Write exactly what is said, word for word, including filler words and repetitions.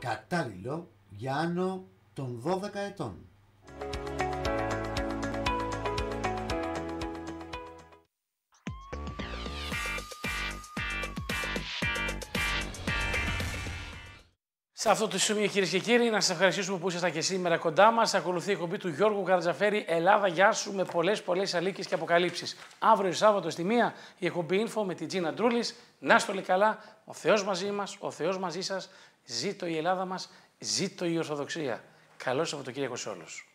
κατάλληλο για άνω των δώδεκα ετών. Σε αυτό το σημείο, κυρίες και κύριοι, να σας ευχαριστήσουμε που ήσασταν και σήμερα κοντά μας. Ακολουθεί η εκπομπή του Γιώργου Καρατζαφέρη, Ελλάδα, γεια σου, με πολλές πολλές αλήθειες και αποκαλύψεις. Αύριο Σάββατο στη μία η εκπομπή Info με την Τζίνα Ντρούλης. Να είστε όλοι καλά, ο Θεός μαζί μας, ο Θεός μαζί σας. Ζήτω η Ελλάδα μας, ζήτω η Ορθοδοξία. Καλό Σαββατοκύριακο σε όλους.